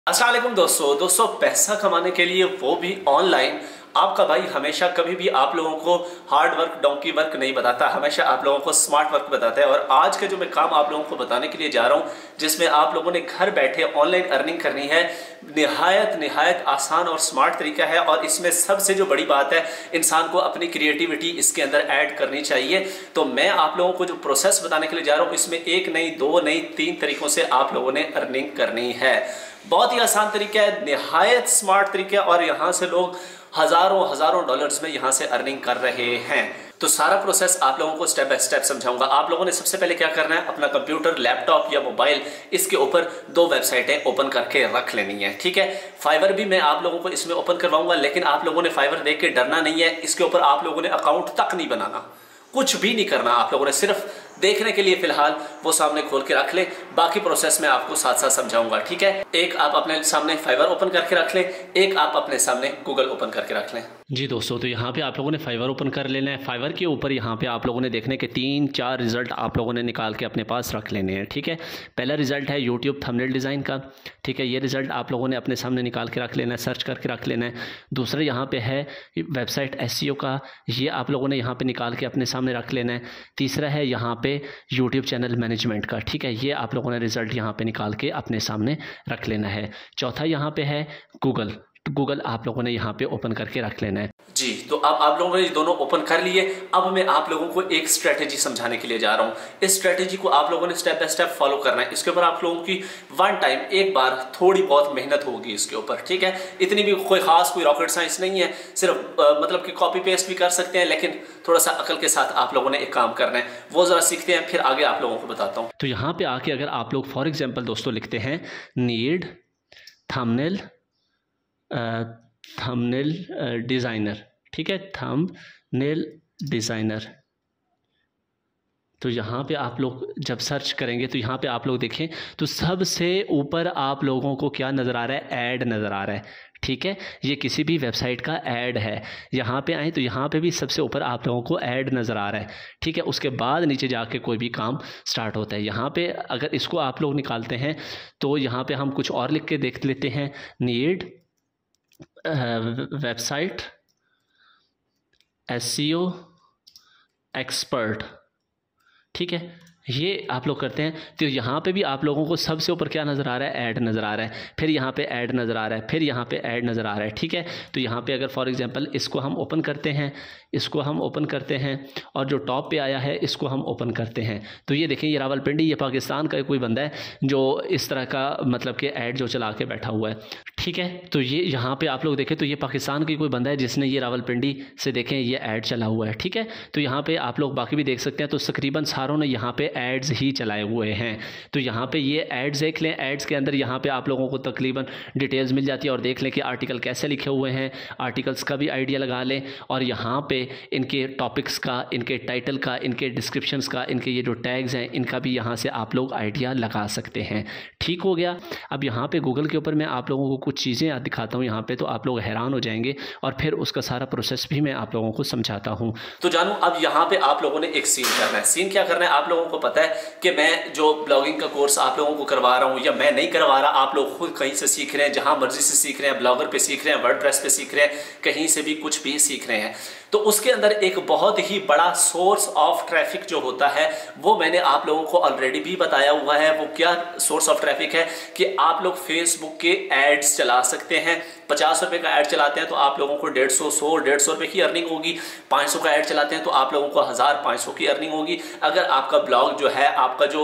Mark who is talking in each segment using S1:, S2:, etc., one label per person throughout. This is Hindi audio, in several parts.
S1: अस्सलाम वालेकुम दोस्तों पैसा कमाने के लिए वो भी ऑनलाइन आपका भाई हमेशा कभी भी आप लोगों को हार्ड वर्क डोंकी वर्क नहीं बताता, हमेशा आप लोगों को स्मार्ट वर्क बताता है। और आज का जो मैं काम आप लोगों को बताने के लिए जा रहा हूं, जिसमें आप लोगों ने घर बैठे ऑनलाइन अर्निंग करनी है, निहायत आसान और स्मार्ट तरीका है। और इसमें सबसे जो बड़ी बात है, इंसान को अपनी क्रिएटिविटी इसके अंदर ऐड करनी चाहिए। तो मैं आप लोगों को जो प्रोसेस बताने के लिए जा रहा हूं, इसमें एक नहीं, दो नहीं, तीन तरीकों से आप लोगों ने अर्निंग करनी है। बहुत ही आसान तरीका है, निहायत स्मार्ट तरीका है, और यहां से लोग हजारों डॉलर्स में यहां से अर्निंग कर रहे हैं। तो सारा प्रोसेस आप लोगों को स्टेप बाय स्टेप समझाऊंगा। आप लोगों ने सबसे पहले क्या करना है, अपना कंप्यूटर, लैपटॉप या मोबाइल, इसके ऊपर दो वेबसाइटें ओपन करके रख लेनी है। ठीक है, फाइवर भी मैं आप लोगों को इसमें ओपन करवाऊंगा, लेकिन आप लोगों ने फाइवर देख के डरना नहीं है। इसके ऊपर आप लोगों ने अकाउंट तक नहीं बनाना, कुछ भी नहीं करना। आप लोगों ने सिर्फ देखने के लिए फिलहाल वो सामने खोल के रख ले, बाकी प्रोसेस में आपको साथ साथ समझाऊंगा। ठीक है, एक आप अपने सामने फाइवर ओपन करके रख लें, एक आप अपने सामने गूगल ओपन करके रख लें। जी दोस्तों, तो यहाँ पे आप लोगों ने फाइवर ओपन कर लेना है। फाइवर के ऊपर यहाँ पे आप लोगों ने देखने के 3-4 रिजल्ट आप लोगों ने निकाल के अपने पास रख लेने हैं। ठीक है, पहला रिजल्ट है यूट्यूब थंबनेल डिज़ाइन का। ठीक है, ये रिजल्ट आप लोगों ने अपने सामने निकाल के रख लेना है, सर्च करके रख लेना है। दूसरा यहाँ पे है वेबसाइट एसईओ का, ये आप लोगों ने यहाँ पे निकाल के अपने सामने रख लेना है। तीसरा है यहाँ पे यूट्यूब चैनल मैनेजमेंट का। ठीक है, ये आप लोगों ने रिजल्ट यहाँ पे निकाल के अपने सामने रख लेना है। चौथा यहाँ पे है गूगल, गूगल आप लोगों ने यहाँ पे ओपन करके रख लेना है। जी, तो अब आप लोगों ने दोनों ओपन कर लिए। अब मैं आप लोगों को एक स्ट्रेटेजी समझाने के लिए जा रहा हूँ। इस स्ट्रेटेजी को आप लोगों ने स्टेप बाय स्टेप फॉलो करना है। इसके ऊपर आप लोगों की वन टाइम, एक बार थोड़ी बहुत मेहनत होगी इसके ऊपर। ठीक है, इतनी भी कोई खास कोई रॉकेट साइंस नहीं है, सिर्फ मतलब कि कॉपी पेस्ट भी कर सकते हैं, लेकिन थोड़ा सा अकल के साथ आप लोगों ने एक काम करना है, वो जरा सीखते हैं, फिर आगे आप लोगों को बताता हूँ। तो यहाँ पे आके अगर आप लोग फॉर एग्जाम्पल दोस्तों लिखते हैं नीड थंबनेल डिज़ाइनर, ठीक है, थंबनेल डिज़ाइनर, तो यहाँ पे आप लोग जब सर्च करेंगे तो यहाँ पे आप लोग देखें तो सबसे ऊपर आप लोगों को क्या नज़र आ रहा है, ऐड नज़र आ रहा है। ठीक है, ये किसी भी वेबसाइट का ऐड है। यहाँ पे आए तो यहाँ पे भी सबसे ऊपर आप लोगों को ऐड नज़र आ रहा है। ठीक है, उसके बाद नीचे जाके कोई भी काम स्टार्ट होता है। यहाँ पे अगर इसको आप लोग निकालते हैं तो यहाँ पे हम कुछ और लिख के देख लेते हैं, नीड वेबसाइट एसईओ एक्सपर्ट। ठीक है, ये आप लोग करते हैं तो यहाँ पे भी आप लोगों को सबसे ऊपर क्या नज़र आ रहा है, ऐड नज़र आ रहा है, फिर यहाँ पे ऐड नज़र आ रहा है, फिर यहाँ पे ऐड नज़र आ रहा है। ठीक है, तो यहाँ पे अगर फॉर एग्जांपल इसको हम ओपन करते हैं, इसको हम ओपन करते हैं, और जो टॉप पे आया है इसको हम ओपन करते हैं, तो ये देखें, ये रावलपिंडी, ये पाकिस्तान का कोई बंदा है जो इस तरह का मतलब कि ऐड जो चला के बैठा हुआ है। ठीक है, तो ये यहाँ पे आप लोग देखें तो ये पाकिस्तान की कोई बंदा है जिसने ये रावलपिंडी से देखें ये ऐड चला हुआ है। ठीक है, तो यहाँ पे आप लोग बाकी भी देख सकते हैं, तो तकरीबन सारों ने यहाँ पे एड्स ही चलाए हुए हैं। तो यहाँ पे ये एड्स देख लें, एड्स के अंदर यहाँ पे आप लोगों को तकरीबन डिटेल्स मिल जाती है, और देख लें कि आर्टिकल कैसे लिखे हुए हैं, आर्टिकल्स का भी आइडिया लगा लें, और यहाँ पे इनके टॉपिक्स का, इनके टाइटल का, इनके डिस्क्रिप्शंस का, इनके ये जो टैग्स हैं इनका भी यहाँ से आप लोग आइडिया लगा सकते हैं। ठीक हो गया। अब यहाँ पे गूगल के ऊपर मैं आप लोगों को कुछ चीज़ें दिखाता हूँ यहाँ पे, तो आप लोग हैरान हो जाएंगे, और फिर उसका सारा प्रोसेस भी मैं आप लोगों को समझाता हूँ। तो जानू, अब यहाँ पे आप लोगों ने एक सीन करना है। सीन क्या करना है, आप लोगों को पता है कि मैं जो ब्लॉगिंग का कोर्स आप लोगों को करवा रहा हूँ, या मैं नहीं करवा रहा, आप लोग खुद कहीं से सीख रहे हैं, जहां मर्जी से सीख रहे हैं, ब्लॉगर पे सीख रहे हैं, वर्डप्रेस पे सीख रहे हैं, कहीं से भी कुछ भी सीख रहे हैं। तो उसके अंदर एक बहुत ही बड़ा सोर्स ऑफ ट्रैफिक जो होता है, वो मैंने आप लोगों को ऑलरेडी भी बताया हुआ है। वो क्या सोर्स ऑफ ट्रैफिक है कि आप लोग फेसबुक के एड्स चला सकते हैं। 50 रुपए का ऐड चलाते हैं तो आप लोगों को 150 रुपए की अर्निंग होगी। 500 का ऐड चलाते हैं तो आप लोगों को 1500 की अर्निंग होगी। अगर आपका ब्लॉग जो है, आपका जो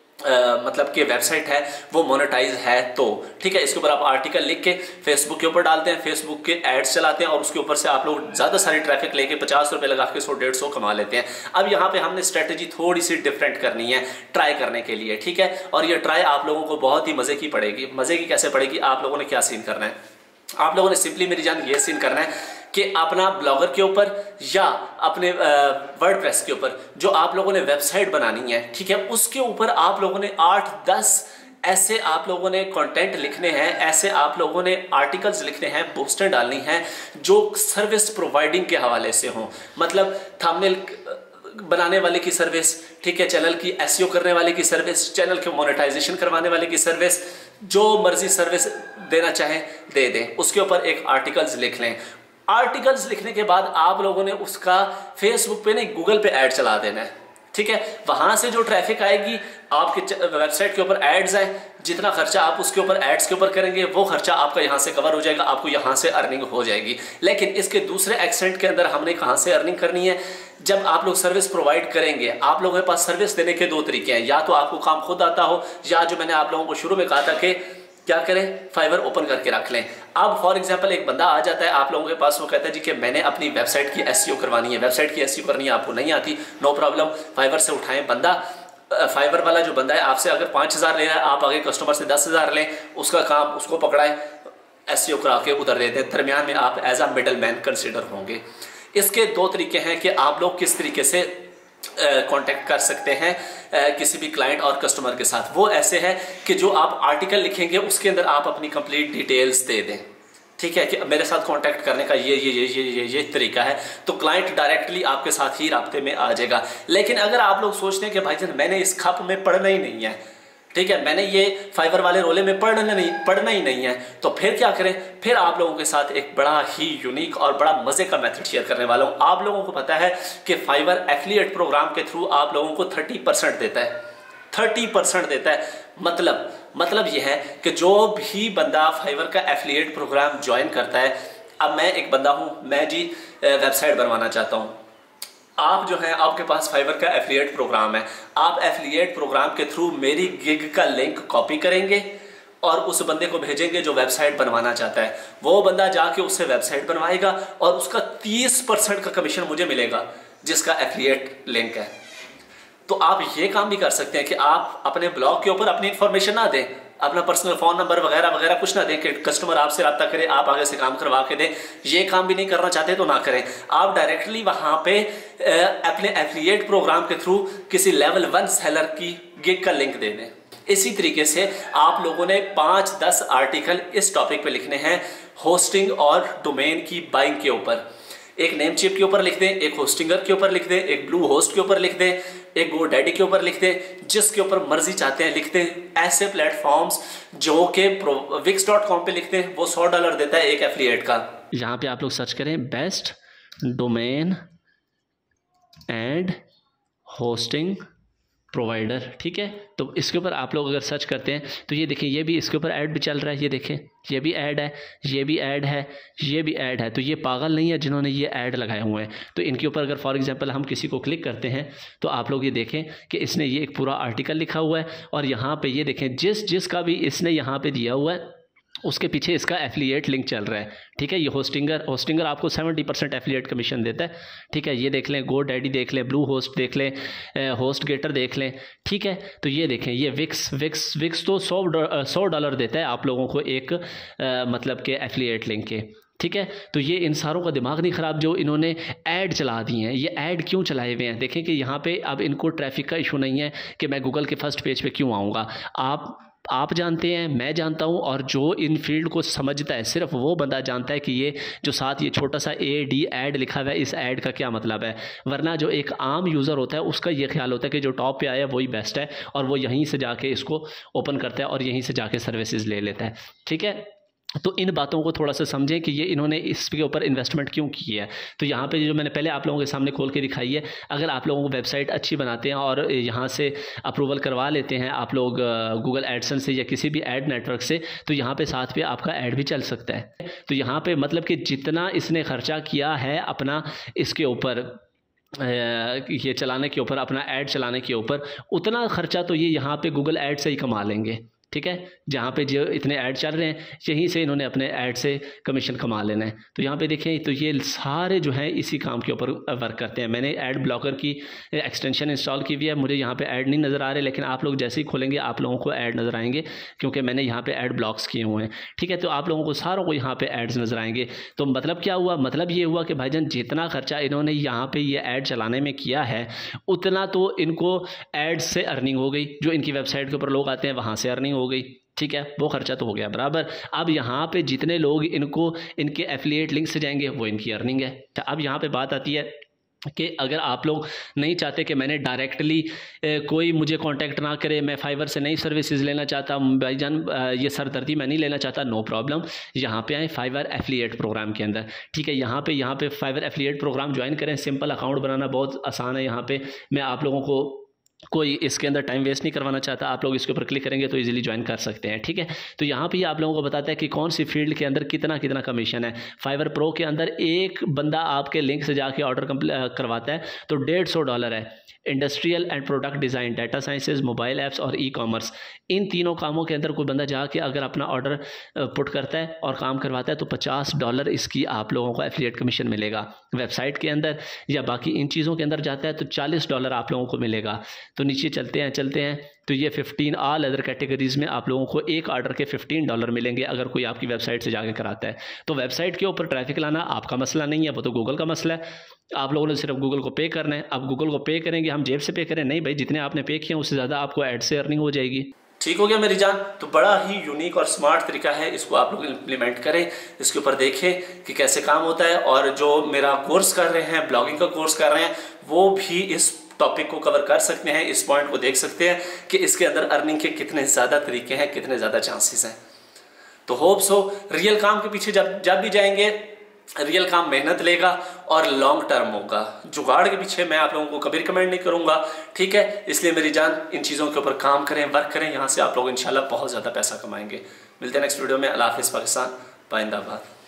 S1: मतलब कि वेबसाइट है वो मोनेटाइज है तो। ठीक है, इसके ऊपर आप आर्टिकल लिख के फेसबुक के ऊपर डालते हैं, फेसबुक के एड्स चलाते हैं, और उसके ऊपर से आप लोग ज़्यादा सारी ट्रैफिक लेके 50 रुपए लगा के 100-150 कमा लेते हैं। अब यहाँ पे हमने स्ट्रेटेजी थोड़ी सी डिफरेंट करनी है ट्राई करने के लिए। ठीक है, और ये ट्राई आप लोगों को बहुत ही मज़े की पड़ेगी। मज़े की कैसे पड़ेगी, आप लोगों ने क्या सीन करना है, आप लोगों ने सिंपली मेरी जान ये सीन करना है कि अपना ब्लॉगर के ऊपर या अपने वर्डप्रेस के ऊपर जो आप लोगों ने वेबसाइट बनानी है, ठीक है, उसके ऊपर आप लोगों ने 8-10 ऐसे आप लोगों ने कंटेंट लिखने हैं, ऐसे आप लोगों ने आर्टिकल्स लिखने हैं, पोस्टर डालनी है जो सर्विस प्रोवाइडिंग के हवाले से हों। मतलब थंबनेल बनाने वाले की सर्विस, ठीक है, चैनल की एसईओ करने वाले की सर्विस, चैनल के मोनेटाइजेशन करवाने वाले की सर्विस, जो मर्जी सर्विस देना चाहें दे दें। उसके ऊपर एक आर्टिकल्स लिख लें। आर्टिकल्स लिखने के बाद आप लोगों ने उसका फेसबुक पे नहीं गूगल पे ऐड चला देना है, ठीक है। वहां से जो ट्रैफिक आएगी आपके वेबसाइट के ऊपर एड्स आए, जितना खर्चा आप उसके ऊपर एड्स के ऊपर करेंगे वो खर्चा आपका यहां से कवर हो जाएगा, आपको यहां से अर्निंग हो जाएगी। लेकिन इसके दूसरे एक्सेंट के अंदर हमने कहां से अर्निंग करनी है? जब आप लोग सर्विस प्रोवाइड करेंगे, आप लोगों के पास सर्विस देने के दो तरीके हैं, या तो आपको काम खुद आता हो, या जो मैंने आप लोगों को शुरू में कहा था कि क्या करें, फाइवर ओपन करके रख लें। अब फॉर एग्जांपल एक बंदा आ जाता है आप लोगों के पास, वो कहता है जी कि मैंने अपनी वेबसाइट की एसईओ करवानी है, वेबसाइट की एसईओ करनी है, आपको नहीं आती, नो प्रॉब्लम, फाइवर से उठाएं बंदा। फाइवर वाला जो बंदा है आपसे अगर 5,000 ले रहा है, आप आगे कस्टमर से 10,000 लें, उसका काम उसको पकड़ाएं, एसईओ करा के उधर दे दें, दरमियान में आप as a middle man consider होंगे। इसके दो तरीके हैं कि आप लोग किस तरीके से कांटेक्ट कर सकते हैं किसी भी क्लाइंट और कस्टमर के साथ। वो ऐसे है कि जो आप आर्टिकल लिखेंगे उसके अंदर आप अपनी कंप्लीट डिटेल्स दे दें, ठीक है, कि मेरे साथ कांटेक्ट करने का ये तरीका है, तो क्लाइंट डायरेक्टली आपके साथ ही राब्ते में आ जाएगा। लेकिन अगर आप लोग सोचते हैं कि भाईजान मैंने इस खप में पढ़ना ही नहीं है, ठीक है, मैंने ये फाइवर वाले रोले में पढ़ना ही नहीं है, तो फिर क्या करें? फिर आप लोगों के साथ एक बड़ा ही यूनिक और बड़ा मजे का मेथड शेयर करने वाला हूं। आप लोगों को पता है कि फाइवर एफिलिएट प्रोग्राम के थ्रू आप लोगों को 30% देता है, 30% देता है। मतलब यह है कि जो भी बंदा फाइवर का एफिलिएट प्रोग्राम ज्वाइन करता है, अब मैं एक बंदा हूं, मैं जी वेबसाइट बनवाना चाहता हूं, आप जो है आपके पास फाइवर का एफिलिएट प्रोग्राम है, आप एफिलिएट प्रोग्राम के थ्रू मेरी गिग का लिंक कॉपी करेंगे और उस बंदे को भेजेंगे जो वेबसाइट बनवाना चाहता है। वो बंदा जाके उससे वेबसाइट बनवाएगा और उसका 30% का कमीशन मुझे मिलेगा, जिसका एफिलिएट लिंक है। तो आप ये काम भी कर सकते हैं कि आप अपने ब्लॉग के ऊपर अपनी इंफॉर्मेशन ना दें, अपना पर्सनल फोन नंबर वगैरह वगैरह कुछ ना दें कि कस्टमर आपसे रब्ता करे, आप आगे से काम करवा के दें। ये काम भी नहीं करना चाहते तो ना करें, आप डायरेक्टली वहां पे अपने एफिलिएट प्रोग्राम के थ्रू किसी लेवल 1 सेलर की गिग का लिंक दे दें। इसी तरीके से आप लोगों ने 5-10 आर्टिकल इस टॉपिक पे लिखने हैं, होस्टिंग और डोमेन की बाइंग के ऊपर। एक नेमचिप के ऊपर लिख दें, एक होस्टिंगर के ऊपर लिख दें, एक ब्लू होस्ट के ऊपर लिख दें, एक गोडैडी के ऊपर लिख दें, जिसके ऊपर मर्जी चाहते हैं लिख दें। ऐसे प्लेटफॉर्म्स जो कि wix.com पे लिखते हैं, वो $100 देता है एक एफिलिएट का। यहाँ पे आप लोग सर्च करें best domain and hosting provider, ठीक है। तो इसके ऊपर आप लोग अगर सर्च करते हैं तो ये देखिए, ये भी इसके ऊपर ऐड भी चल रहा है, ये देखें, ये भी ऐड है, ये भी ऐड है, ये भी ऐड है। तो ये पागल नहीं है जिन्होंने ये ऐड लगाए हुए हैं। तो इनके ऊपर अगर फॉर एग्जांपल हम किसी को क्लिक करते हैं तो आप लोग ये देखें कि इसने ये एक पूरा आर्टिकल लिखा हुआ है और यहाँ पे ये देखें जिसका भी इसने यहाँ पे दिया हुआ है उसके पीछे इसका एफिलिएट लिंक चल रहा है, ठीक है। ये होस्टिंगर आपको 70% एफिलिएट कमीशन देता है, ठीक है। ये देख लें, गोडैडी देख लें, ब्लू होस्ट देख लें, होस्ट गेटर देख लें, ठीक है। तो ये देखें, ये विक्स तो $100 देता है आप लोगों को एक मतलब के एफिलिएट लिंक के, ठीक है। तो ये इन सारों का दिमाग नहीं ख़राब जो इन्होंने ऐड चला दी हैं। ये ऐड क्यों चलाए हुए हैं? देखें कि यहाँ पे अब इनको ट्रैफिक का इशू नहीं है कि मैं गूगल के फर्स्ट पेज पे क्यों आऊँगा। आप जानते हैं, मैं जानता हूं, और जो इन फील्ड को समझता है सिर्फ वो बंदा जानता है कि ये जो साथ ये छोटा सा AD ऐड लिखा हुआ है, इस ऐड का क्या मतलब है। वरना जो एक आम यूज़र होता है उसका ये ख्याल होता है कि जो टॉप पे आया वही बेस्ट है और वो यहीं से जाके इसको ओपन करता है और यहीं से जाके सर्विसेज ले लेता है, ठीक है। तो इन बातों को थोड़ा सा समझें कि ये इन्होंने इसके ऊपर इन्वेस्टमेंट क्यों की है। तो यहाँ पे जो मैंने पहले आप लोगों के सामने खोल के दिखाई है, अगर आप लोगों को वेबसाइट अच्छी बनाते हैं और यहाँ से अप्रूवल करवा लेते हैं आप लोग गूगल एडसेंस से या किसी भी ऐड नेटवर्क से, तो यहाँ पे साथ पे आपका ऐड भी चल सकता है। तो यहाँ पे मतलब कि जितना इसने खर्चा किया है अपना इसके ऊपर ये चलाने के ऊपर, अपना ऐड चलाने के ऊपर, उतना खर्चा तो ये यहाँ पे गूगल ऐड से ही कमा लेंगे, ठीक है। जहाँ पे जो इतने ऐड चल रहे हैं यहीं से इन्होंने अपने ऐड से कमीशन कमा लेना है। तो यहाँ पे देखें तो ये सारे जो हैं इसी काम के ऊपर वर्क करते हैं। मैंने ऐड ब्लॉकर की एक्सटेंशन इंस्टॉल की हुई है, मुझे यहाँ पे ऐड नहीं नज़र आ रहे, लेकिन आप लोग जैसे ही खोलेंगे आप लोगों को ऐड नज़र आएंगे क्योंकि मैंने यहाँ पे ऐड ब्लॉक्स किए हुए हैं, ठीक है। तो आप लोगों को सारों को यहाँ पे ऐड्स नज़र आएंगे। तो मतलब क्या हुआ? मतलब ये हुआ कि भाईजान जितना खर्चा इन्होंने यहाँ पे ये ऐड चलाने में किया है उतना तो इनको ऐड से अर्निंग हो गई, जो इनकी वेबसाइट के ऊपर लोग आते हैं वहाँ से अर्निंग हो गई, ठीक है। वो खर्चा तो हो गया बराबर। अब यहाँ पे जितने लोग इनके एफिलिएट लिंक से जाएंगे वो इनकी अर्निंग है। अब यहाँ पे बात आती है कि अगर आप लोग नहीं चाहते कि मैंने डायरेक्टली कोई मुझे कांटेक्ट ना करे, मैं फाइवर से नई सर्विसेज लेना चाहता, भाईजान ये सरदर्दी मैं नहीं लेना चाहता, नो प्रॉब्लम, यहाँ पे आए फाइवर एफिलिएट प्रोग्राम के अंदर। ठीक है, यहाँ पे फाइवर एफिलिएट प्रोग्राम ज्वाइन करें। सिंपल अकाउंट बनाना बहुत आसान है। यहाँ पे मैं आप लोगों को कोई इसके अंदर टाइम वेस्ट नहीं करवाना चाहता, आप लोग इसके ऊपर क्लिक करेंगे तो इजीली ज्वाइन कर सकते हैं। ठीक है, तो यहाँ पे आप लोगों को बताता है कि कौन सी फील्ड के अंदर कितना कितना कमीशन है। फाइवर प्रो के अंदर एक बंदा आपके लिंक से जाके ऑर्डर करवाता है तो $150 है। Industrial and product design, data sciences, mobile apps और ई कॉमर्स, इन तीनों कामों के अंदर कोई बंदा जाके अगर अपना ऑर्डर पुट करता है और काम करवाता है तो $50 इसकी आप लोगों को एफिलिएट कमीशन मिलेगा। वेबसाइट के अंदर या बाकी इन चीज़ों के अंदर जाता है तो $40 आप लोगों को मिलेगा। तो नीचे चलते हैं तो ये 15 ऑल अदर कैटेगरीज़ में आप लोगों को एक ऑर्डर के $15 मिलेंगे अगर कोई आपकी वेबसाइट से जाके कराता है। तो वेबसाइट के ऊपर ट्रैफिक लाना आपका मसला नहीं है, वो तो गूगल का मसला है। आप लोगों ने सिर्फ गूगल को पे करना है। अब गूगल को पे करेंगे, हम जेब से पे करें नहीं भाई, जितने आपने पे किए उससे ज़्यादा आपको ऐड से अर्निंग हो जाएगी। ठीक हो गया मेरी जान। तो बड़ा ही यूनिक और स्मार्ट तरीका है, इसको आप लोग इम्प्लीमेंट करें, इसके ऊपर देखें कि कैसे काम होता है। और जो मेरा कोर्स कर रहे हैं, ब्लॉगिंग का कोर्स कर रहे हैं, वो भी इस टॉपिक को कवर कर सकते हैं, इस पॉइंट को देख सकते हैं कि इसके अंदर अर्निंग के कितने ज़्यादा तरीके हैं, कितने ज़्यादा चांसेस हैं। तो होप सो रियल काम के पीछे जब भी जाएंगे, रियल काम मेहनत लेगा और लॉन्ग टर्म होगा। जुगाड़ के पीछे मैं आप लोगों को कभी रिकमेंड नहीं करूंगा। ठीक है, इसलिए मेरी जान इन चीज़ों के ऊपर काम करें, वर्क करें, यहाँ से आप लोग इंशाल्लाह बहुत ज़्यादा पैसा कमाएंगे। मिलते हैं नेक्स्ट वीडियो में। अल्लाह हाफिज़ पाकिस्तान, पाइंदाबाद।